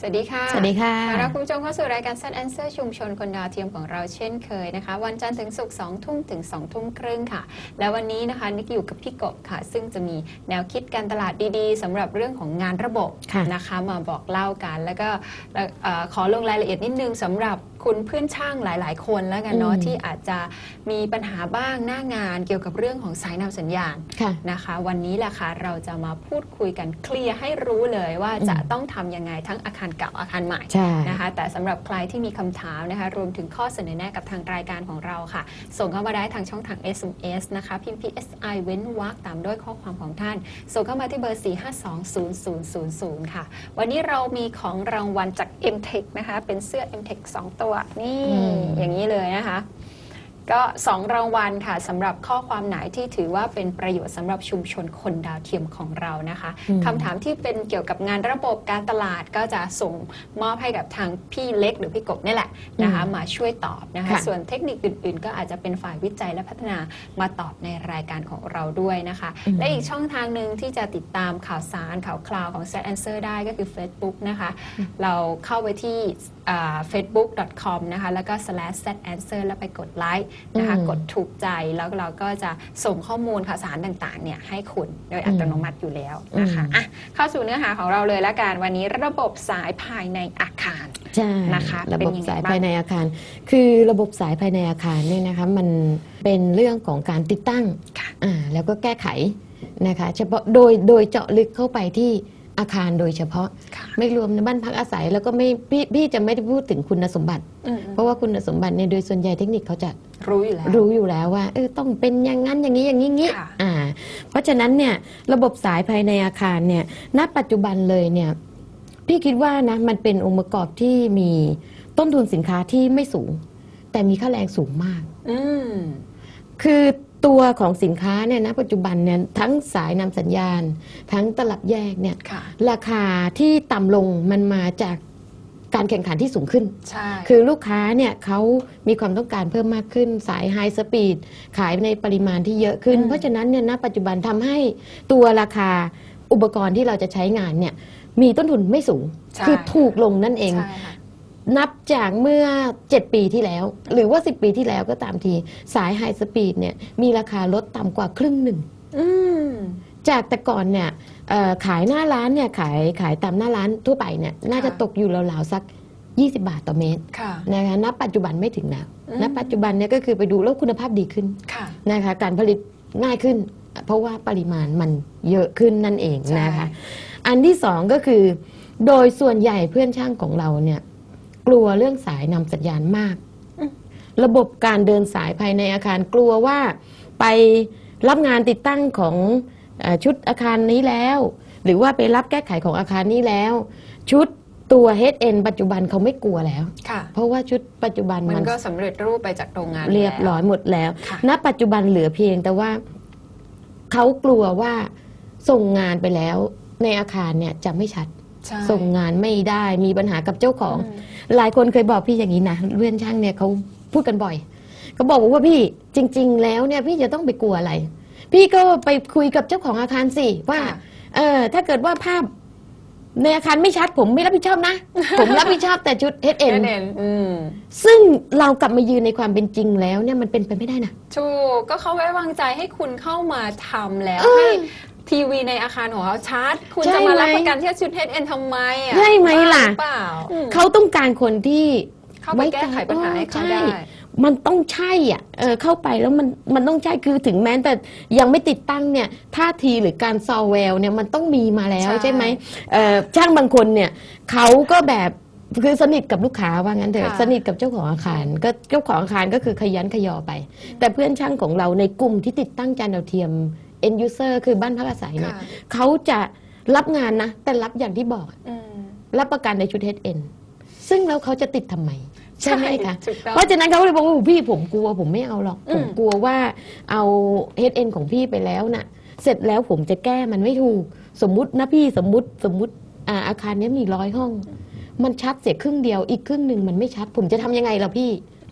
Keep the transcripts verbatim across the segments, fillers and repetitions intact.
วัสดีค่ะสวัสดีค่ะต้อนรับคุณผู้ชมเข้าสู่รายการ Set Answer ชุมชนคนดาวเทียมของเราเช่นเคยนะคะวันจันทร์ถึงศุกร์สองทุ่มถึงสองทุ่มครึ่งค่ะแล้ววันนี้นะคะนิกอยู่กับพี่กบค่ะซึ่งจะมีแนวคิดการตลาดดีๆสำหรับเรื่องของงานระบบนะคะมาบอกเล่ากันแล้วก็ขอลงรายละเอียดนิดนึงสำหรับคุณเพื่อนช่างหลายๆคนแล้วกันเนาะที่อาจจะมีปัญหาบ้างหน้างานเกี่ยวกับเรื่องของสายนำสัญญาณนะคะวันนี้แหละค่ะเราจะมาพูดคุยกันเคลียร์ให้รู้เลยว่าจะต้องทำยังไงทั้งอาคารเก่าอาคารใหม่นะคะแต่สำหรับใครที่มีคำถามนะคะรวมถึงข้อเสนอแนะกับทางรายการของเราค่ะส่งเข้ามาได้ทางช่องทาง เอส เอ็ม เอส นะคะพิมพ์ พี เอส ไอ เว้นวรรคตามด้วยข้อความของท่านส่งเข้ามาที่เบอร์ สี่ ห้า สอง ศูนย์ ศูนย์ ศูนย์ ศูนย์ ค่ะวันนี้เรามีของรางวัลจาก เอ็ม เทค นะคะเป็นเสื้อ เอ็ม เทค สอง ตัวนี่อย่างนี้เลยนะคะก็สองรางวัลค่ะสำหรับข้อความไหนที่ถือว่าเป็นประโยชน์สำหรับชุมชนคนดาวเทียมของเรานะคะคำถามที่เป็นเกี่ยวกับงานระบบการตลาดก็จะส่งมอบให้กับทางพี่เล็กหรือพี่กบนี่แหละนะคะมาช่วยตอบนะคะส่วนเทคนิคอื่นๆก็อาจจะเป็นฝ่ายวิจัยและพัฒนามาตอบในรายการของเราด้วยนะคะและอีกช่องทางหนึ่งที่จะติดตามข่าวสารข่าวคราวของ Set Answer ได้ก็คือ Facebook นะคะเราเข้าไปที่ เฟซบุ๊ก ดอท คอม นะคะแล้วก็ สแลช เซต แอนเซอร์ แล้วไปกดไลค์นะคะกดถูกใจแล้วเราก็จะส่งข้อมูลข่าวสารต่างๆเนี่ยให้คุณโดยอัตโนมัติอยู่แล้วนะคะอ่ะเข้าสู่เนื้อหาของเราเลยละกันวันนี้ระบบสายภายในอาคารใช่นะคะระบบสายภายในอาคารคือระบบสายภายในอาคารเนี่ยนะคะมันเป็นเรื่องของการติดตั้งอ่าแล้วก็แก้ไขนะคะเฉพาะโดยโดยเจาะลึกเข้าไปที่อาคารโดยเฉพาะไม่รวมในบ้านพักอาศัยแล้วก็ไม่พี่พี่จะไม่ได้พูดถึงคุณสมบัติเพราะว่าคุณสมบัติเนี่ยโดยส่วนใหญ่เทคนิคเขาจะรู้อยู่แล้วรู้อยู่แล้วว่าเออต้องเป็นอย่างนั้นอย่างนี้อย่างนี้งี้อ่าเพราะฉะนั้นเนี่ยระบบสายภายในอาคารเนี่ยณปัจจุบันเลยเนี่ยพี่คิดว่านะมันเป็นองค์ประกอบที่มีต้นทุนสินค้าที่ไม่สูงแต่มีค่าแรงสูงมากอืมคือตัวของสินค้าเนี่ยนะปัจจุบันเนี่ยทั้งสายนำสัญญาณทั้งตลับแยกเนี่ยราคาที่ต่ำลงมันมาจากการแข่งขันที่สูงขึ้นคือลูกค้าเนี่ยเขามีความต้องการเพิ่มมากขึ้นสายไฮสปีดขายในปริมาณที่เยอะขึ้นเพราะฉะนั้นเนี่ยณปัจจุบันทำให้ตัวราคาอุปกรณ์ที่เราจะใช้งานเนี่ยมีต้นทุนไม่สูงคือถูกลงนั่นเองนับจากเมื่อเจ็ดปีที่แล้วหรือว่าสิบปีที่แล้วก็ตามทีสายไฮสปีดเนี่ยมีราคาลดต่ำกว่าครึ่งหนึ่งจากแต่ก่อนเนี่ยขายหน้าร้านเนี่ยขายขายตามหน้าร้านทั่วไปเนี่ยน่าจะตกอยู่ราวๆสักยี่สิบบาทต่อเมตรนะคะณปัจจุบันไม่ถึงแล้วณปัจจุบันเนี่ยก็คือไปดูแล้วคุณภาพดีขึ้นนะคะการผลิตง่ายขึ้นเพราะว่าปริมาณมันเยอะขึ้นนั่นเองนะคะอันที่สองก็คือโดยส่วนใหญ่เพื่อนช่างของเราเนี่ยกลัวเรื่องสายนำสัญญาณมากระบบการเดินสายภายในอาคารกลัวว่าไปรับงานติดตั้งของชุดอาคารนี้แล้วหรือว่าไปรับแก้ไขของอาคารนี้แล้วชุดตัว เฮด เอ็น ปัจจุบันเขาไม่กลัวแล้วเพราะว่าชุดปัจจุบันมันก็สำเร็จรูปไปจากโรงงานเรียบร้อยหมดแล้วณปัจจุบันเหลือเพียงแต่ว่าเขากลัวว่าส่งงานไปแล้วในอาคารเนี่ยจะไม่ชัดส่งงานไม่ได้มีปัญหากับเจ้าของหลายคนเคยบอกพี่อย่างนี้นะเพื่อนช่างเนี่ยเขาพูดกันบ่อยเขาบอกว่าพี่จริงๆแล้วเนี่ยพี่จะต้องไปกลัวอะไรพี่ก็ไปคุยกับเจ้าของอาคารสิว่าเออถ้าเกิดว่าภาพในอาคารไม่ชัดผมไม่รับผิดชอบนะ ผมรับผิดชอบแต่ชุด เฮด เอ็น ซึ่งเรากลับมายืนในความเป็นจริงแล้วเนี่ยมันเป็นไปไม่ได้นะถูกก็เขาไว้วางใจให้คุณเข้ามาทำแล้วให้ทีวีในอาคารของเขาชาร์จคุณจะมารับประกันที่ชุด เฮด เอ็น ทำไมอ่ะใช่ไหมล่ะเขาต้องการคนที่เข้าไปแก้ไขปัญหาให้เขาได้มันต้องใช่อ่ะเออเข้าไปแล้วมันมันต้องใช่คือถึงแม้แต่ยังไม่ติดตั้งเนี่ยท่าทีหรือการซอแวลเนี่ยมันต้องมีมาแล้วใช่ไหมเออช่างบางคนเนี่ยเขาก็แบบคือสนิทกับลูกค้าว่างั้นเถอะสนิทกับเจ้าของอาคารก็เจ้าของอาคารก็คือขยันขยอไปแต่เพื่อนช่างของเราในกลุ่มที่ติดตั้งจานดาวเทียม end user คือบ้านพักอาศัยเนี่ยเขาจะรับงานนะแต่รับอย่างที่บอกรับประกันในชุด เฮด เอ็น ซึ่งแล้วเขาจะติดทำไมใช่ไหมคะเพราะฉะนั้นเขาเลยบอกว่าพี่ผมกลัวผมไม่เอาหรอกผมกลัวว่าเอา เฮด เอ็น ของพี่ไปแล้วน่ะเสร็จแล้วผมจะแก้มันไม่ถูกสมมุตินะพี่สมมุติสมมุติอาคารนี้มีร้อยห้องมันชัดเสียครึ่งเดียวอีกครึ่งหนึ่งมันไม่ชัดผมจะทำยังไงล่ะพี่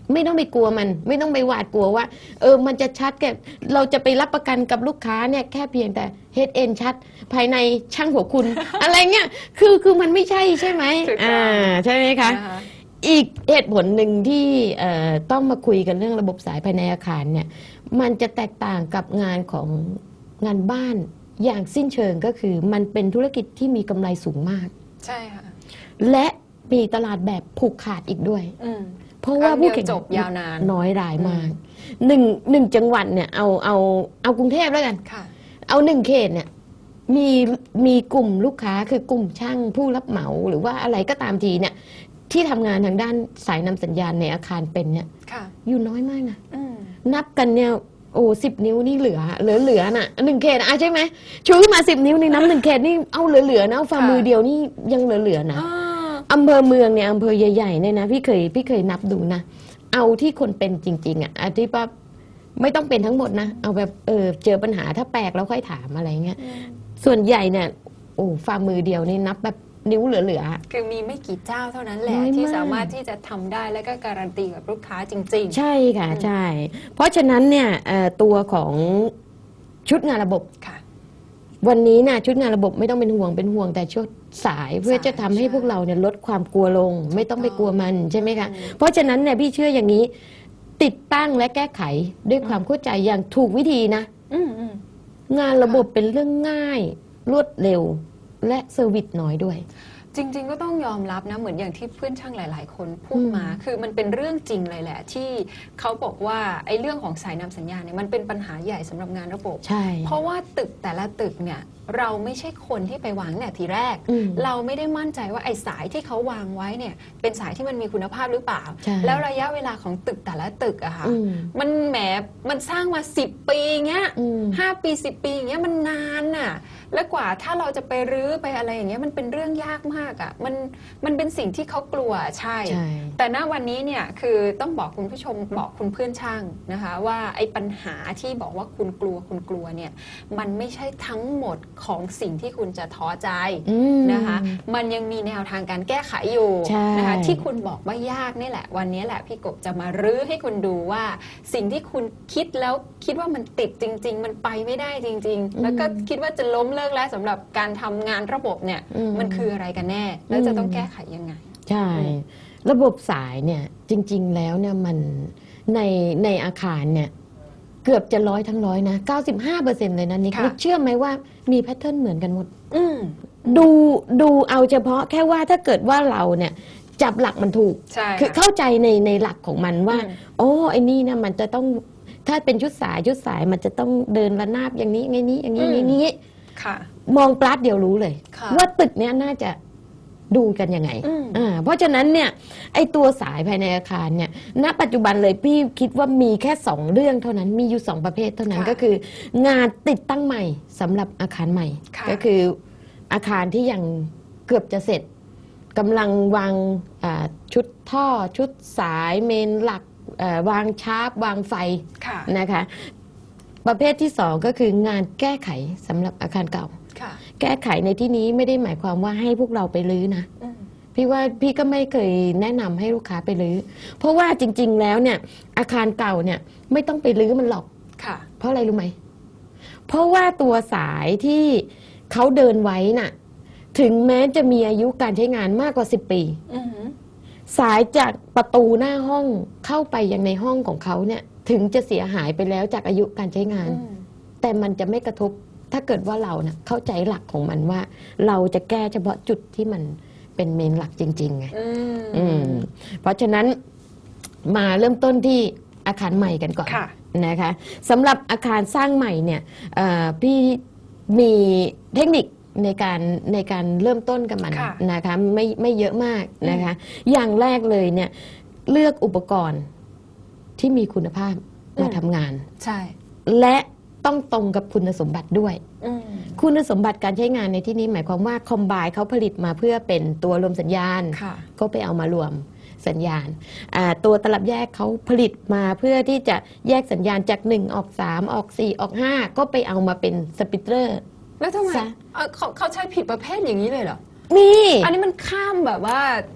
ไม่ต้องไปกลัวมัน ไม่ต้องไปหวาดกลัวว่า เออมันจะชัดแกเราจะไปรับประกันกับลูกค้าเนี่ยแค่เพียงแต่ เฮด เอ็น ชัดภายในช่างหัวคุณ อะไรเงี้ยคือคือมันไม่ใช่ใช่ไหมอ่าใช่ไหมคะอีกเหตุผลหนึ่งที่ต้องมาคุยกันเรื่องระบบสายภายในอาคารเนี่ยมันจะแตกต่างกับงานของงานบ้านอย่างสิ้นเชิงก็คือมันเป็นธุรกิจที่มีกำไรสูงมากใช่ค่ะและมีตลาดแบบผูกขาดอีกด้วยเพราะว่าผู้แข่งจบยาวนานน้อยรายมากหนึ่งหนึ่งจังหวัดเนี่ยเอาเอาเอากรุงเทพแล้วกันเอาหนึ่งเขตเนี่ยมีมีกลุ่มลูกค้าคือกลุ่มช่างผู้รับเหมาหรือว่าอะไรก็ตามทีเนี่ยที่ทำงานทางด้านสายนำสัญญาณในอาคารเป็นเนี่ยอยู่น้อยมากนะนับกันเนี่ยโอ้สิบนิ้วนี่เหลือเหลือเหลือน่ะหนึ่งเขตอ่ะใช่ไหมชูขึ้นมาสิบนิ้วนี่น้ำหนึ่งเขตนี่เอาเหลือเหลือนะฝ่ามือเดียวนี่ยังเหลือเหลือนะอำเภอเมืองเนี่ยอำเภอใหญ่ๆเนี่ยนะพี่เคยพี่เคยนับดูนะเอาที่คนเป็นจริงๆอ่ะอาที่ว่าไม่ต้องเป็นทั้งหมดนะเอาแบบเออเจอปัญหาถ้าแปลกแล้วค่อยถามอะไรเงี้ยส่วนใหญ่เนี่ยโอ้ฝ่ามือเดียวนี่นับแบบนิ้วเหลือๆคือมีไม่กี่เจ้าเท่านั้นแหละที่สามารถที่จะทำได้และก็การันตีกับลูกค้าจริงๆใช่ค่ะใช่เพราะฉะนั้นเนี่ยตัวของชุดงานระบบวันนี้นะชุดงานระบบไม่ต้องเป็นห่วงเป็นห่วงแต่ชุดสายเพื่อจะทำให้พวกเราเนี่ยลดความกลัวลงไม่ต้องไปกลัวมันใช่ไหมคะเพราะฉะนั้นเนี่ยพี่เชื่ออย่างนี้ติดตั้งและแก้ไขด้วยความเข้าใจอย่างถูกวิธีนะงานระบบเป็นเรื่องง่ายรวดเร็วและเซอร์วิสน้อยด้วยจริงๆก็ต้องยอมรับนะเหมือนอย่างที่เพื่อนช่างหลายๆคนพูดมาคือมันเป็นเรื่องจริงเลยแหละที่เขาบอกว่าไอ้เรื่องของสายนำสัญญาณเนี่ยมันเป็นปัญหาใหญ่สำหรับงานระบบใช่เพราะว่าตึกแต่ละตึกเนี่ยเราไม่ใช่คนที่ไปวางเนี่ยทีแรกเราไม่ได้มั่นใจว่าไอ้สายที่เขาวางไว้เนี่ยเป็นสายที่มันมีคุณภาพหรือเปล่าแล้วระยะเวลาของตึกแต่ละตึกอะค่ะมันแหมมันสร้างมาสิบปีเงี้ยห้าปีสิบปีอย่างเงี้ยมันนานน่ะและกว่าถ้าเราจะไปรื้อไปอะไรอย่างเงี้ยมันเป็นเรื่องยากมากอ่ะมันมันเป็นสิ่งที่เขากลัวใช่แต่ณวันนี้เนี่ยคือต้องบอกคุณผู้ชมบอกคุณเพื่อนช่างนะคะว่าไอ้ปัญหาที่บอกว่าคุณกลัวคุณกลัวเนี่ยมันไม่ใช่ทั้งหมดของสิ่งที่คุณจะท้อใจนะคะมันยังมีแนวทางการแก้ไขอยู่นะคะที่คุณบอกว่ายากนี่แหละวันนี้แหละพี่กบจะมารื้อให้คุณดูว่าสิ่งที่คุณคิดแล้วคิดว่ามันติดจริงๆมันไปไม่ได้จริงๆแล้วก็คิดว่าจะล้มเลิกแล้วสำหรับการทำงานระบบเนี่ยมันคืออะไรกันแน่แล้วจะต้องแก้ไขยังไงใช่ระบบสายเนี่ยจริงๆแล้วเนี่ยมันในในอาคารเนี่ยเกือบจะร้อยทั้งร้อยนะเก้าสิบห้าเปอร์เซ็นต์เลยนะนิกเชื่อไหมว่ามีแพทเทิร์นเหมือนกันหมดดูดูเอาเฉพาะแค่ว่าถ้าเกิดว่าเราเนี่ยจับหลักมันถูกคือเข้าใจในในหลักของมันว่าโอ้ไอ้นี่นะมันจะต้องถ้าเป็นชุดสายชุดสายมันจะต้องเดินระนาบอย่างนี้ไงนี้อย่างนี้อย่างนี้มองปลัดเดียวรู้เลยว่าตึกเนี้ยน่าจะดูกันยังไงอ่าเพราะฉะนั้นเนี่ยไอตัวสายภายในอาคารเนี่ยณปัจจุบันเลยพี่คิดว่ามีแค่สองเรื่องเท่านั้นมีอยู่สองประเภทเท่านั้นก็คืองานติดตั้งใหม่สำหรับอาคารใหม่ก็คืออาคารที่ยังเกือบจะเสร็จกำลังวางชุดท่อชุดสายเมนหลักวางชาร์ปวางไฟนะคะประเภทที่สองก็คืองานแก้ไขสำหรับอาคารเก่าแก้ไขในที่นี้ไม่ได้หมายความว่าให้พวกเราไปรื้อนะพี่ว่าพี่ก็ไม่เคยแนะนำให้ลูกค้าไปรื้อเพราะว่าจริงๆแล้วเนี่ยอาคารเก่าเนี่ยไม่ต้องไปรื้อมันหรอกเพราะอะไรรู้ไหมเพราะว่าตัวสายที่เขาเดินไว้น่ะถึงแม้จะมีอายุการใช้งานมากกว่าสิบปีสายจากประตูหน้าห้องเข้าไปยังในห้องของเขาเนี่ยถึงจะเสียหายไปแล้วจากอายุการใช้งานแต่มันจะไม่กระทบถ้าเกิดว่าเราเนะเข้าใจหลักของมันว่าเราจะแก้เฉพาะจุดที่มันเป็นเมนหลักจริงๆไงเพราะฉะนั้นมาเริ่มต้นที่อาคารใหม่กันก่อนนะคะสำหรับอาคารสร้างใหม่เนี่ยพี่มีเทคนิคในการในการเริ่มต้นกับมันนะคะไม่ไม่เยอะมากนะคะอย่างแรกเลยเนี่ยเลือกอุปกรณ์ที่มีคุณภาพมาทำงานใช่และต้องตรงกับคุณสมบัติด้วยคุณสมบัติการใช้งานในที่นี้หมายความว่าคอมไบน์เขาผลิตมาเพื่อเป็นตัวรวมสัญญาณก็ไปเอามารวมสัญญาณตัวตลับแยกเขาผลิตมาเพื่อที่จะแยกสัญญาณจากหนึ่งออกสามออกสี่ออกห้าก็ไปเอามาเป็นสปิเตอร์แล้วทำไมเขาเขาใช้ผิดประเภทอย่างนี้เลยเหรอนี่อันนี้มันข้ามแบบว่า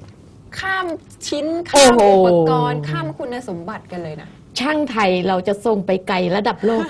ข้ามชิ้นข้ามอุปกรณ์ข้ามคุณสมบัติกันเลยนะช่างไทยเราจะส่งไปไกลระดับโลก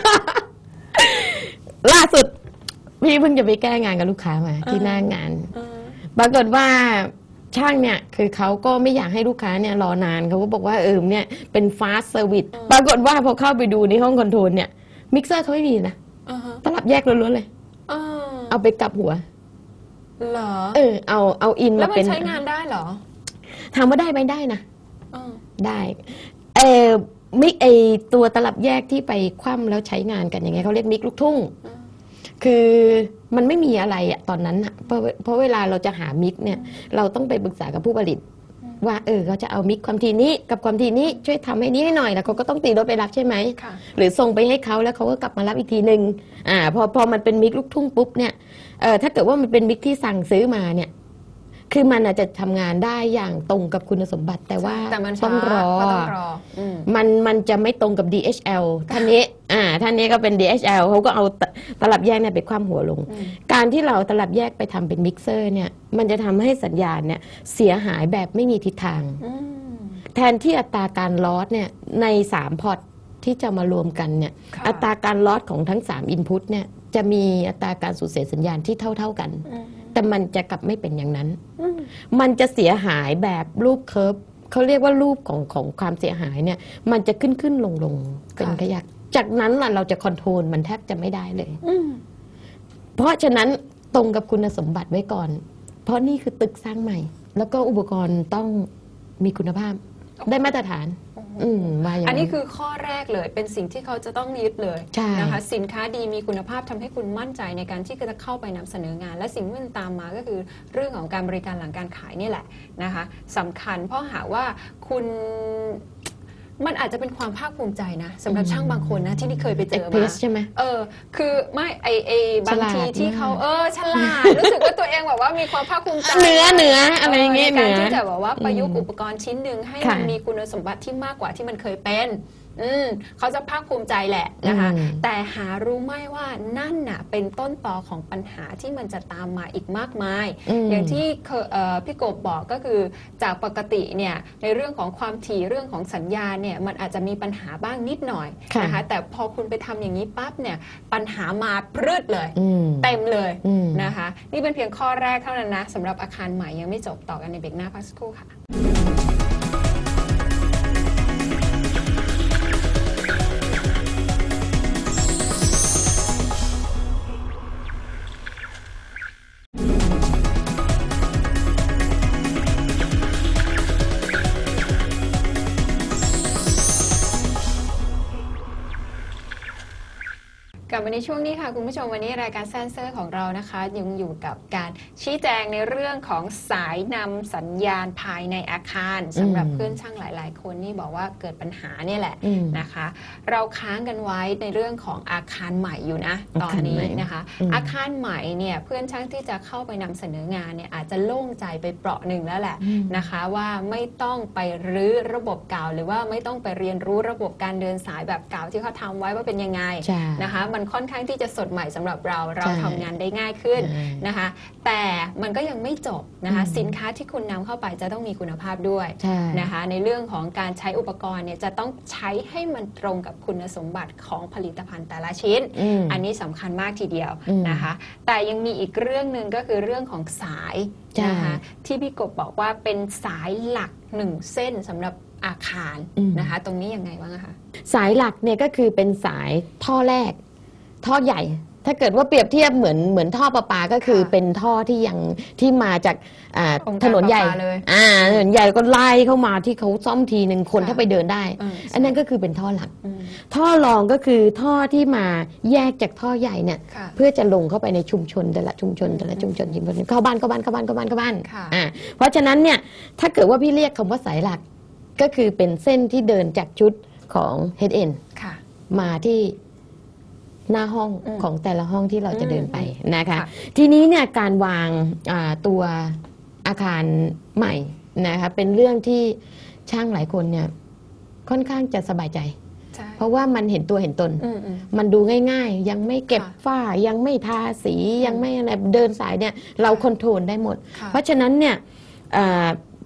ล่าสุดพี่เพิ่งจะไปแก้งานกับลูกค้ามาที่หน้างานปรากฏว่าช่างเนี่ยคือเขาก็ไม่อยากให้ลูกค้าเนี่ยรอนานเขาก็บอกว่าเออเนี่ยเป็นฟาสต์เซอร์วิสปรากฏว่าพอเข้าไปดูในห้องคอนโทรลเนี่ยมิกเซอร์เขาไม่มีนะตลับแยกล้วนๆเลยเอาไปกลับหัวเหรอเออเอาเอาอินแล้วมันใช้งานได้เหรอถามว่าได้ไหมได้นะได้เออมิกไอตัวตลับแยกที่ไปคว่ำแล้วใช้งานกันอย่างเงี้ยเขาเรียกมิกลูกทุ่งคือมันไม่มีอะไรอะตอนนั้นอะเพราะเพราะเวลาเราจะหามิกเนี่ยเราต้องไปปรึกษากับผู้ผลิตว่าเออเขาจะเอามิกความถี่นี้กับความถี่นี้ช่วยทำให้นี้ให้หน่อยแล้วเขาก็ต้องตีรถไปรับใช่ไหมหรือส่งไปให้เขาแล้วเขาก็กลับมารับอีกทีหนึ่งอ่าพอพอมันเป็นมิกลูกทุ่งปุ๊บเนี่ยเออถ้าเกิดว่ามันเป็นมิกที่สั่งซื้อมาเนี่ยคือมันอาจจะทำงานได้อย่างตรงกับคุณสมบัติแต่ว่าต้องรอมันมันจะไม่ตรงกับ ดี เอช แอล ท่านนี้อ่าท่านนี้ก็เป็น ดี เอช แอล เขาก็เอาตลับแยกเนี่ยไปคว่ำหัวลงการที่เราตลับแยกไปทำเป็นมิกเซอร์เนี่ยมันจะทำให้สัญญาณเนี่ยเสียหายแบบไม่มีทิศทางแทนที่อัตราการลอสเนี่ยในสามพอร์ตที่จะมารวมกันเนี่ยอัตราการลอสของทั้งสามอินพุตเนี่ยจะมีอัตราการสูญเสียสัญญาณที่เท่าๆกันแต่มันจะกลับไม่เป็นอย่างนั้น มันจะเสียหายแบบรูปเคิร์ฟเขาเรียกว่ารูปของของความเสียหายเนี่ยมันจะขึ้นขึ้นลงลงเป็นขยักจากนั้นล่ะเราจะคอนโทรลมันแทบจะไม่ได้เลยเพราะฉะนั้นตรงกับคุณสมบัติไว้ก่อน เพราะนี่คือตึกสร้างใหม่แล้วก็อุปกรณ์ต้องมีคุณภาพได้มาตรฐานอืมว่าอย่างอันนี้คือข้อแรกเลยเป็นสิ่งที่เขาจะต้องยึดเลยนะคะสินค้าดีมีคุณภาพทำให้คุณมั่นใจในการที่จะเข้าไปนำเสนองานและสิ่งที่มันตามมาก็คือเรื่องของการบริการหลังการขายนี่แหละนะคะสำคัญเพราะหากว่าคุณมันอาจจะเป็นความภาคภูมิใจนะสำหรับช่างบางคนนะที่นี่เคยไปเจอมาใช่ไหมเออคือไม่ไอไอบางทีที่เขาเออฉลาดรู้สึกว่าตัวเองแบบว่ามีความภาคภูมิใจเนื้อเนื้ออะไรเงี้ยในการที่จะแบบว่าประยุกต์อุปกรณ์ชิ้นหนึ่งให้มันมีคุณสมบัติที่มากกว่าที่มันเคยเป็นอืมเขาจะภาคภูมิใจแหละนะคะแต่หารู้ไหมว่านั่นน่ะเป็นต้นตอของปัญหาที่มันจะตามมาอีกมากมาย อ, อย่างที่พี่กบบอกก็คือจากปกติเนี่ยในเรื่องของความถี่เรื่องของสัญญาณเนี่ยมันอาจจะมีปัญหาบ้างนิดหน่อยนะคะแต่พอคุณไปทำอย่างนี้ปั๊บเนี่ยปัญหามาพรึดเลยเต็มเลยนะคะนี่เป็นเพียงข้อแรกเท่านั้นนะสำหรับอาคารใหม่ยังไม่จบต่อกันในเบรกหน้าพักสักครู่ค่ะกลับมาในช่วงนี้ค่ะคุณผู้ชมวันนี้รายการแซนเซอร์ของเรานะคะยังอยู่กับการชี้แจงในเรื่องของสายนำสัญญาณภายในอาคารสำหรับเพื่อนช่างหลายๆคนนี่บอกว่าเกิดปัญหาเนี่ยแหละนะคะเราค้างกันไว้ในเรื่องของอาคารใหม่อยู่นะตอนนี้นะคะอาคารใหม่เนี่ยเพื่อนช่างที่จะเข้าไปนำเสนองานเนี่ยอาจจะโล่งใจไปเปราะหนึ่งแล้วแหละนะคะว่าไม่ต้องไปรื้อระบบเก่าหรือว่าไม่ต้องไปเรียนรู้ระบบการเดินสายแบบเก่าที่เขาทำไว้ว่าเป็นยังไงนะคะมันค่อนข้างที่จะสดใหม่สำหรับเราเราทำงานได้ง่ายขึ้นนะคะแต่มันก็ยังไม่จบนะคะสินค้าที่คุณนำเข้าไปจะต้องมีคุณภาพด้วยนะคะในเรื่องของการใช้อุปกรณ์เนี่ยจะต้องใช้ให้มันตรงกับคุณสมบัติของผลิตภัณฑ์แต่ละชิ้น อ, อันนี้สำคัญมากทีเดียวนะคะแต่ยังมีอีกเรื่องหนึ่งก็คือเรื่องของสายนะคะที่พี่กบบอกว่าเป็นสายหลักหนึ่งเส้นสำหรับอาคารนะคะตรงนี้ยังไงบ้างคะสายหลักเนี่ยก็คือเป็นสายท่อแรกท่อใหญ่ถ้าเกิดว่าเปรียบเทียบเหมือนเหมือนท่อประปาก็คือเป็นท่อที่ยังที่มาจากถนนใหญ่อ่าถนนใหญ่ก็ไล่เข้ามาที่เขาซ่อมทีหนึ่งคนถ้าไปเดินได้อันนั้นก็คือเป็นท่อหลักท่อรองก็คือท่อที่มาแยกจากท่อใหญ่เนี่ยเพื่อจะลงเข้าไปในชุมชนแต่ละชุมชนแต่ละชุมชนชุมชนเข้าบ้านเข้าบ้านเข้าบ้านเข้าบ้านเข้าบ้านอ่าเพราะฉะนั้นเนี่ยถ้าเกิดว่าพี่เรียกคำว่าสายหลักก็คือเป็นเส้นที่เดินจากชุดของ เฮด เอ็น มาที่หน้าห้องของแต่ละห้องที่เราจะเดินไปนะคะทีนี้เนี่ยการวางตัวอาคารใหม่นะคะเป็นเรื่องที่ช่างหลายคนเนี่ยค่อนข้างจะสบายใจเพราะว่ามันเห็นตัวเห็นตนมันดูง่ายๆยังไม่เก็บฝ้ายังไม่ทาสียังไม่อะไรเดินสายเนี่ยเราคอนโทรลได้หมดเพราะฉะนั้นเนี่ย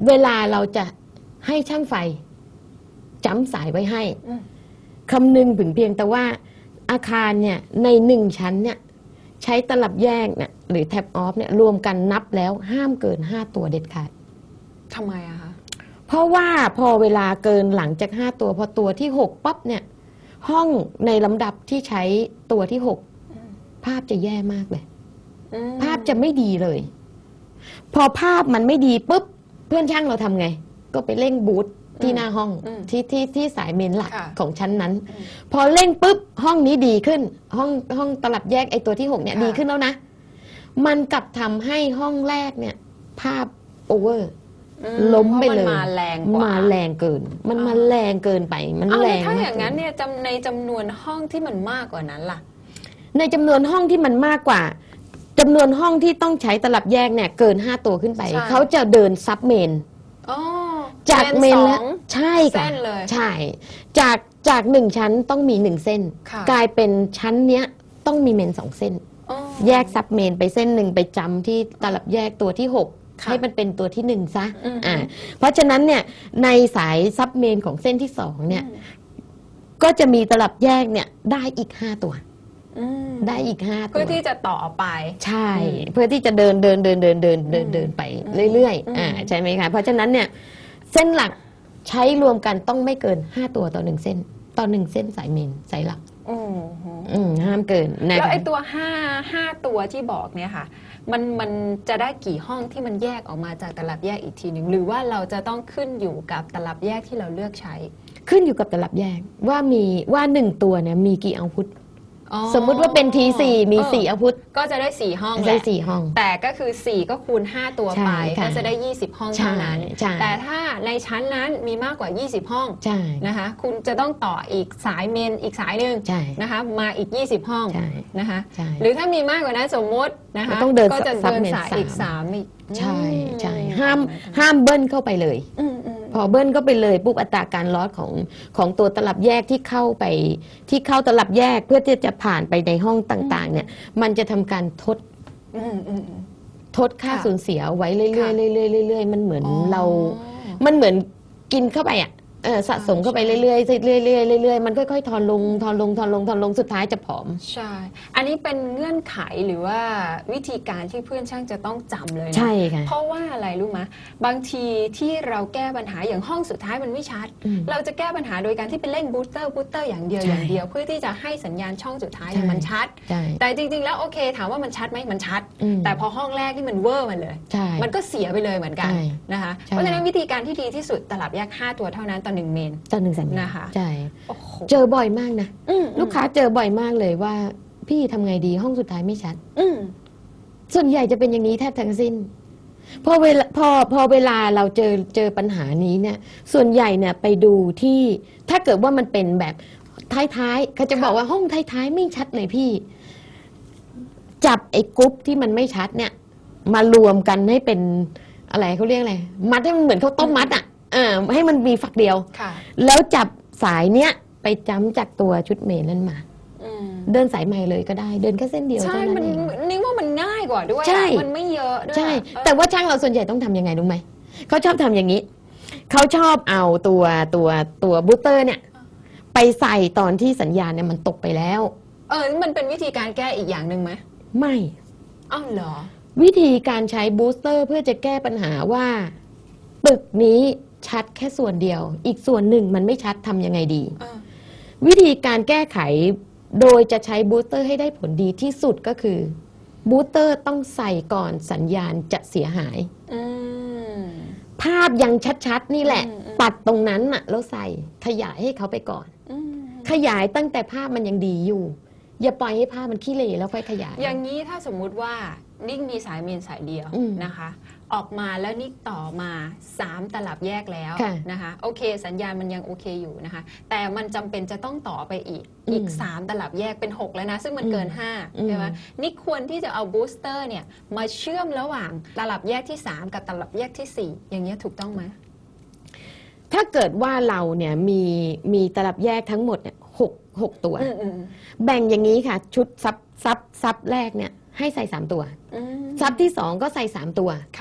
เวลาเราจะให้ช่างไฟจ้ำสายไว้ให้คำนึงถึงเพียงแต่ว่าอาคารเนี่ยในหนึ่งชั้นเนี่ยใช้ตลับแยกเนี่ยหรือแท็บออฟเนี่ยรวมกันนับแล้วห้ามเกินห้าตัวเด็ดขาดทำไมอะคะเพราะว่าพอเวลาเกินหลังจากห้าตัวพอตัวที่หกปั๊บเนี่ยห้องในลำดับที่ใช้ตัวที่หกภาพจะแย่มากเลยภาพจะไม่ดีเลยพอภาพมันไม่ดีปุ๊บเพื่อนช่างเราทำไงก็ไปเร่งบูทที่หน้าห้องที่ที่ที่สายเมนหลักของชั้นนั้นพอเร่งปุ๊บห้องนี้ดีขึ้นห้องห้องตลับแยกไอตัวที่หกเนี่ยดีขึ้นแล้วนะมันกลับทำให้ห้องแรกเนี่ยภาพโอเวอร์ล้มไปเลยมาแรงกว่ามาแรงเกินมันมาแรงเกินไปมันแรงถ้าอย่างนั้นเนี่ยในจำนวนห้องที่มันมากกว่านั้นล่ะในจำนวนห้องที่มันมากกว่าจำนวนห้องที่ต้องใช้ตลับแยกเนี่ยเกินห้าตัวขึ้นไปเขาจะเดินซับเมนจากเมนแล้วใช่ค่ะใช่จากจากหนึ่งชั้นต้องมีหนึ่งเส้นกลายเป็นชั้นเนี้ยต้องมีเมนสองเส้นแยกซับเมนไปเส้นหนึ่งไปจำที่ตลับแยกตัวที่หกให้มันเป็นตัวที่หนึ่งซะอ่าเพราะฉะนั้นเนี่ยในสายซับเมนของเส้นที่สองเนี่ยก็จะมีตลับแยกเนี่ยได้อีกห้าตัวได้อีกห้าตัวเพื่อที่จะต่อไปใช่เพื่อที่จะเดินเดินเดินเดินเดินเดินเดินไปเรื่อยๆอ่าใช่ไหมคะเพราะฉะนั้นเนี่ยเส้นหลักใช้รวมกันต้องไม่เกินห้าตัวต่อหนึ่งเส้นต่อหนึ่งเส้นสายเมนสายหลักอืมห้ามเกินแล้วไอ้ตัวห้าห้าตัวที่บอกเนี่ยค่ะมันมันจะได้กี่ห้องที่มันแยกออกมาจากตลับแยกอีกทีหนึ่งหรือว่าเราจะต้องขึ้นอยู่กับตลับแยกที่เราเลือกใช้ขึ้นอยู่กับตลับแยกว่ามีว่าหนึ่งตัวเนี่ยมีกี่เอาพุทสมมุติว่าเป็น ที สี่ มีสี่เอาพุทก็จะได้สี่ห้องได้สี่ห้องแต่ก็คือสี่ก็คูณห้าตัวไปก็จะได้ยี่สิบห้องเท่านั้นแต่ถ้าในชั้นนั้นมีมากกว่ายี่สิบห้องนะคะคุณจะต้องต่ออีกสายเมนอีกสายหนึ่งนะคะมาอีกยี่สิบห้องนะคะหรือถ้ามีมากกว่านั้นสมมตินะคะก็จะเดินสายอีกสามอีกใช่ใช่ห้ามห้ามเบิ้ลเข้าไปเลยพอเบิ้ลก็ไปเลยปุ๊บอัตราการลอสของของตัวตลับแยกที่เข้าไปที่เข้าตลับแยกเพื่อที่จะผ่านไปในห้องต่างๆเนี่ยมันจะทำการทดทดค่าสูญเสียไว้เรื่อยๆเรื่อยๆเรื่อยๆมันเหมือนเรามันเหมือนกินเข้าไปอ่ะสะสมเข้าไปเรื่อยๆเรื่อยๆเรื่อยๆมันค่อยๆทอนลงทอนลงทอนลงทอนลงสุดท้ายจะผอมใช่อันนี้เป็นเงื่อนไขหรือว่าวิธีการที่เพื่อนช่างจะต้องจำเลยนะใช่ค่ะเพราะว่าอะไรรู้ไหมบางทีที่เราแก้ปัญหาอย่างห้องสุดท้ายมันไม่ชัดเราจะแก้ปัญหาโดยการที่ไปเร่งบูสเตอร์บูสเตอร์อย่างเดียวอย่างเดียวเพื่อที่จะให้สัญญาณช่องสุดท้ายมันชัดแต่จริงๆแล้วโอเคถามว่ามันชัดไหมมันชัดแต่พอห้องแรกที่มันเวอร์มันเลยมันก็เสียไปเลยเหมือนกันนะคะเพราะฉะนั้นวิธีการที่ดีที่สุดตลับแยกห้าตัวเท่านั้นต่อหนึ่งเมนต่อหนึ่งสัญญาณนะคะใช่เจอบ่อยมากนะลูกค้าเจอบ่อยมากเลยว่าพี่ทำไงดีห้องสุดท้ายไม่ชัดส่วนใหญ่จะเป็นอย่างนี้แทบทั้งสิ้นพอเวลาพอพอเวลาเราเจอเจอปัญหานี้เนี่ยส่วนใหญ่เนี่ยไปดูที่ถ้าเกิดว่ามันเป็นแบบท้ายๆเขาจะบอกว่าห้องท้ายๆไม่ชัดเลยพี่จับไอ้กรุ๊ปที่มันไม่ชัดเนี่ยมารวมกันให้เป็นอะไรเขาเรียกอะไรมัดให้มันเหมือนข้าวต้มมัดอ่ะอ่าให้มันมีฝักเดียวแล้วจับสายเนี้ยไปจ้ำจากตัวชุดเมนนั่นมาเดินสายใหม่เลยก็ได้เดินแค่เส้นเดียวใช่มันนี่ว่ามันง่ายกว่าด้วยมันไม่เยอะด้วยใช่แต่ว่าช่างเราส่วนใหญ่ต้องทำยังไงรู้ไหมเขาชอบทำอย่างนี้เขาชอบเอาตัวตัวตัวบูสเตอร์เนี่ยไปใส่ตอนที่สัญญาณเนี่ยมันตกไปแล้วเออมันเป็นวิธีการแก้อีกอย่างหนึ่งไหมไม่อ้าวเหรอวิธีการใช้บูสเตอร์เพื่อจะแก้ปัญหาว่าตึกนี้ชัดแค่ส่วนเดียวอีกส่วนหนึ่งมันไม่ชัดทำยังไงดีวิธีการแก้ไขโดยจะใช้บูสเตอร์ให้ได้ผลดีที่สุดก็คือบูสเตอร์ต้องใส่ก่อนสัญญาณจะเสียหายภาพยังชัดๆนี่แหละตัดตรงนั้นน่ะแล้วใส่ขยายให้เขาไปก่อนขยายตั้งแต่ภาพมันยังดีอยู่อย่าปล่อยให้ภาพมันขี้เหร่แล้วค่อยขยายอย่างนี้ถ้าสมมุติว่านิกมีสายเมนสายเดียวนะคะออกมาแล้วนิกต่อมาสามตลับแยกแล้วนะคะโอเคสัญญาณมันยังโอเคอยู่นะคะแต่มันจำเป็นจะต้องต่อไปอีกอีกสามตลับแยกเป็นหกแล้วนะซึ่งมันเกินห้าใช่ไหมนิกควรที่จะเอาบูสเตอร์เนี่ยมาเชื่อมระหว่างตลับแยกที่สามกับตลับแยกที่สี่อย่างเงี้ยถูกต้องไหมถ้าเกิดว่าเราเนี่ยมีมีตลับแยกทั้งหมดเนี่ยหกหกตัวแบ่งอย่างนี้ค่ะชุดซับซับซับแรกเนี่ยให้ใส่สามตัวซับที่สองก็ใส่สามตัว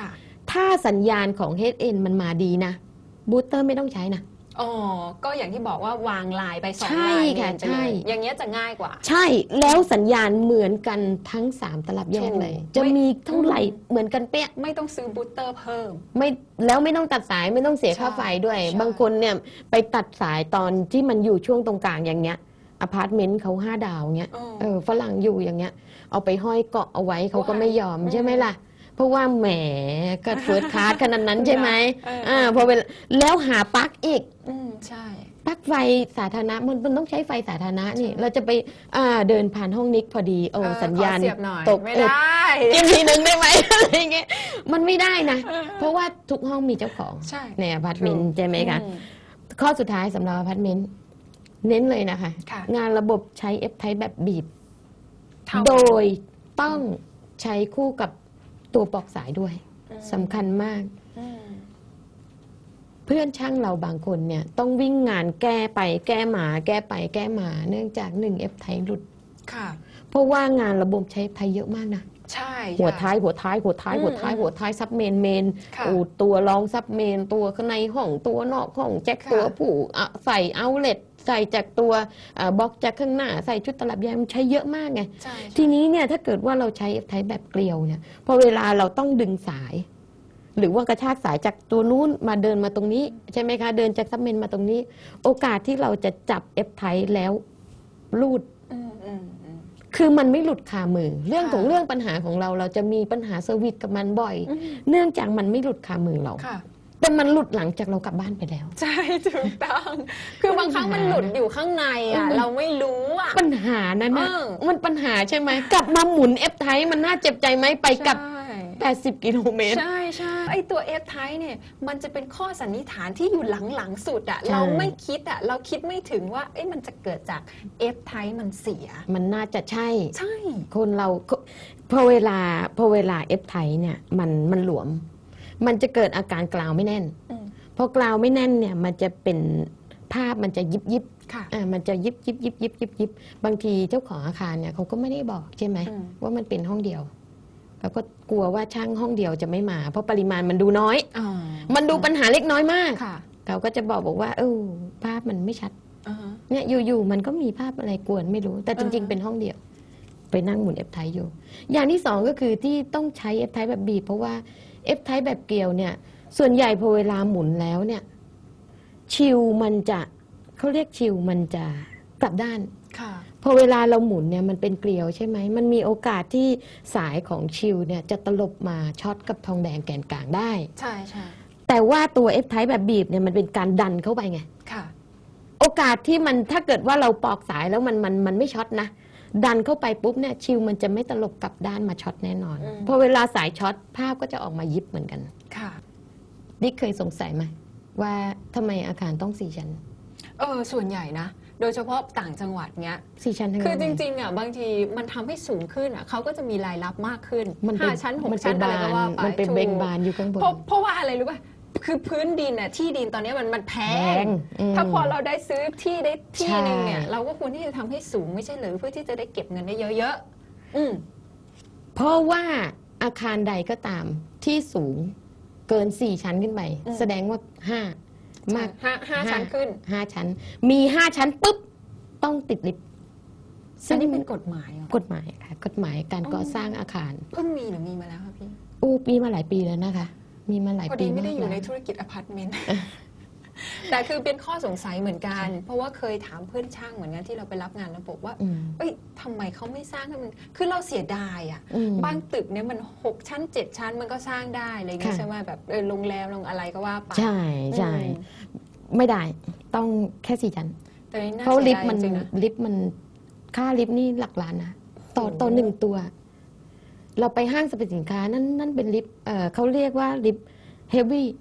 ถ้าสัญญาณของ เอช เอ็น มันมาดีนะบูสเตอร์ไม่ต้องใช้นะอ๋อก็อย่างที่บอกว่าวางลายไปสองใช่ลายค่ะเนียนไปใช่เลยอย่างเงี้ยจะง่ายกว่าใช่แล้วสัญญาณเหมือนกันทั้งสามตลับแยกเลยถูกจะไม่มีเท่าไหร่อืมเหมือนกันเปี้ยไม่ต้องซื้อบูสเตอร์เพิ่มไม่แล้วไม่ต้องตัดสายไม่ต้องเสียค่าใช่ไฟด้วยใช่บางคนเนี่ยไปตัดสายตอนที่มันอยู่ช่วงตรงกลางอย่างเงี้ยอพาร์ตเมนต์เขาห้าดาวเงี้ยอ๋อเออฝรั่งอยู่อย่างเงี้ยเอาไปห้อยเกาะเอาไว้เขาก็ว่าไม่ยอมอืมใช่ไหมล่ะ เพราะว่าแหมก็เฟิร์สคลาสขนาดนั้นใช่ไหมเอออ่าพอเวลาแล้วหาปลั๊กอีกอืมใช่ปลั๊กไฟสาธารณะมันมันต้องใช้ไฟสาธารณะนี่ใช่เราจะไปอ่าเดินผ่านห้องนิกพอดีโอ้เออสัญญาณขอเสียบหน่อยตกไม่เออได้จิ้มทีนึงได้ไหม อะไรเงี้ยมันไม่ได้นะ เพราะว่าทุกห้องมีเจ้าของใช่ในอพาร์ตเมนต์ใช่ไหมคะอืมข้อสุดท้ายสำหรับอพาร์ตเมนต์เน้นเลยนะคะค่ะงานระบบใช้ F type แบบบีบเท่าโดยต้องใช้คู่กับตัวปลอกสายด้วยอืมสำคัญมากอืมเพื่อนช่างเราบางคนเนี่ยต้องวิ่งงานแก้ไปแก้มา แก้ไปแก้มา เนื่องจากหนึ่ง F type หลุดค่ะเพราะว่างานระบบใช้ F type เยอะมากนะใช่หัวค่ะท้ายหัวท้ายหัวท้ายหัวท้ายอืมหัวท้ายซับเมนเมนค่ะโอ้ตัวรองซับเมนตัวข้างในห้องตัวนอกห้องแจ็คค่ะตัวผู้อ่ะใส่เอาเลตใส่จากตัวอ่าบล็อกจากข้างหน้าใส่ชุดตลับยางมันใช้เยอะมากไงใช่ทีนี้เนี่ยถ้าเกิดว่าเราใช้ F type แบบเกลียวเนี่ยพอเวลาเราต้องดึงสาย หรือว่ากระชากสายจากตัวนู้นมาเดินมาตรงนี้ใช่ไหมคะเดินจากซับเมนมาตรงนี้ โอกาสที่เราจะจับ F type แล้วรูดอืมอืมอืมคือมันไม่หลุดคามือ เรื่องค่ะของเรื่องปัญหาของเราเราจะมีปัญหาเซอร์วิสกับมันบ่อยอืมเนื่องจากมันไม่หลุดคามือเราค่ะแต่มันหลุดหลังจากเรากลับบ้านไปแล้วใช่ถูกต้อง คือบางครั้งมันหลุดอยู่ข้างในอ่ะ เราไม่รู้อ่ะปัญหานั้นนะเออมันปัญหาใช่ไหมกลับมาหมุนเอฟไทมันน่าเจ็บใจไหมไปกลับใช่แปดสิบกิโลเมตรใช่ใช่ไอตัว F type เนี่ยมันจะเป็นข้อสันนิษฐานที่อยู่หลังๆสุดอะใช่เราไม่คิดอะเราคิดไม่ถึงว่าเอ้ยมันจะเกิดจาก F type มันเสียมันน่าจะใช่ใช่คนเราพอเวลาพอเวลาเอฟไทเนี่ยมันมันหลวม มันจะเกิดอาการกราวไม่แน่นอืมพอกราวไม่แน่นเนี่ยมันจะเป็นภาพมันจะยิบยิบค่ะอ่ามันจะยิบยิบยิบยิบยิบยิบบางทีเจ้าของอาคารเนี่ยเขาก็ไม่ได้บอกใช่ไหมอืมว่ามันเป็นห้องเดียวแล้วก็กลัวว่าช่างห้องเดียวจะไม่มา เพราะปริมาณมันดูน้อยอ๋อมันดูปัญหาเล็กน้อยมากค่ะเขาก็จะบอกบอกว่าเออภาพมันไม่ชัดอ่าฮะเนี่ยอยู่ๆมันก็มีภาพอะไรกวนไม่รู้ แต่จริงอ่าฮะๆ เป็นห้องเดียว ไปนั่งหมุนเอฟไทอยู่ อย่างที่สองก็คือที่ต้องใช้เอฟไทแบบบีบเพราะว่าเอฟไทแบบเกลียวเนี่ยส่วนใหญ่พอเวลาหมุนแล้วเนี่ยชิลมันจะเขาเรียกชิลมันจะกลับด้านค่ะพอเวลาเราหมุนเนี่ยมันเป็นเกลียวใช่ไหมมันมีโอกาสที่สายของชิลเนี่ยจะตลบมาช็อตกับทองแดงแกนกลางได้ใช่ใช่แต่ว่าตัว F type แบบบีบเนี่ยมันเป็นการดันเข้าไปไงค่ะโอกาสที่มันถ้าเกิดว่าเราปอกสายแล้วมันมันมันไม่ช็อตนะ ดันเข้าไปปุ๊บเนี่ยชิลมันจะไม่ตลบกลับด้านมาช็อตแน่นอนอืมพอเวลาสายช็อตภาพก็จะออกมายิบเหมือนกันค่ะนี่เคยสงสัยไหมว่าทำไมอาคารต้องสี่ชั้นเออส่วนใหญ่นะ โดยเฉพาะต่างจังหวัดเนี้ยสี่ชั้นทั้งคือนั้นจเลยริงๆอ่ะบางทีมันทำให้สูงขึ้นอ่ะเขาก็จะมีรายรับมากขึ้นมันเป็นห้าชั้นหกมันเป็ชั้นนอะไรบาก็นว่าไปมันเป็นถูกเบ่งบานอยู่ข้างบนเพราะเพราะว่าอะไรรู้ป่ะคือพื้นดินน่ะที่ดินตอนนี้มันมันแพแพงงอืมถ้าพอเราได้ซื้อที่ได้ที่หนึ่งเนี่ยใช่เราก็ควรที่จะทำให้สูงไม่ใช่หรือเพื่อที่จะได้เก็บเงินได้เยอะๆอืมเพราะว่าอาคารใดก็ตามที่สูงเกินสี่ชั้นขึ้นไปอืมแสดงว่าห้า มากห้าห้าชั้นขึ้นห้าชั้น มีห้าชั้นปุ๊บต้องติดลิฟต์ซึ่งนี่เป็นกฎหมายเหรอกฎหมายค่ะกฎหมายการก่อสร้างอาคารเพิ่งมีหรือมีมาแล้วคะพี่อู้ปีมาหลายปีแล้วนะคะ มีมาหลายพอปีดีไม่ได้อยู่ในากแล้วธุรกิจอพาร์ตเมนต์ แต่คือเป็นข้อสงสัยเหมือนกัน เพราะว่าเคยถามเพื่อนช่างเหมือนกันที่เราไปรับงานแล้วบอกว่าอืมเอ้ยทำไมเขาไม่สร้างให้มัน คือเราเสียดายอ่ะอืมบางตึกเนี่ยมันหกชั้นเจ็ดชั้นมันก็สร้างได้อะไรอย่างเงี้ยค่ะใช่ไหมแบบเออโรงแรมโรงอะไรก็ว่าไปใช่ใช่อืมไม่ได้ต้องแค่สี่ชั้นแต่นี่น่าเพราะเสีลิยฟดายต์มันจริงๆนะลิฟต์มันค่าลิฟต์นี่หลักล้านนะต่อโอ้โหต่อหนึ่งตัว เราไปห้างสรรพสินค้านั่นนั่นเป็นลิฟต์เอ่อเขาเรียกว่าลิฟต์เฮฟวี่อ๋อ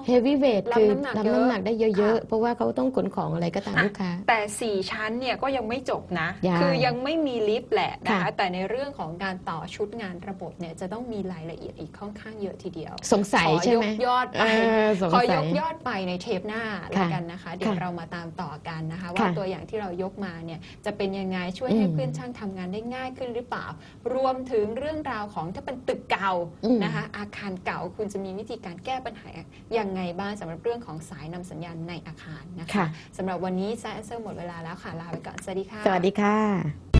เฮฟวี่เวทรับคือน้ำหนักรับเยอะน้ำหนักได้เยอะค่ะๆ เพราะว่าเขาต้องขนของอะไรก็ตามลูกค้าแต่สี่ชั้นเนี่ยก็ยังไม่จบนะยังคือยังไม่มีลิฟต์แหละนะคะค่ะแต่ในเรื่องของการต่อชุดงานระบบเนี่ยจะต้องมีรายละเอียดอีกค่อนข้างเยอะทีเดียวสงสัยใช่ไหมขอยกยอดไปเออสงขอสัยยกยอดไปในเทปหน้าแล้วค่ะกันนะคะ เดี๋ยวค่ะเรามาตามต่อกันนะคะ ว่าค่ะตัวอย่างที่เรายกมาเนี่ยจะเป็นยังไงช่วยอืมให้เพื่อนช่างทำงานได้ง่ายขึ้นหรือเปล่า รวมถึงเรื่องราวของถ้าเป็นตึกเก่าอืมนะคะ อาคารเก่าคุณจะมีวิธีการแก้ปัญหายังไงบ้างสำหรับเรื่องของสายนำสัญญาณในอาคารนะคะค่ะสำหรับวันนี้แซนเซอร์หมดเวลาแล้วค่ะ ลาไปก่อน สวัสดีค่ะสวัสดีค่ะ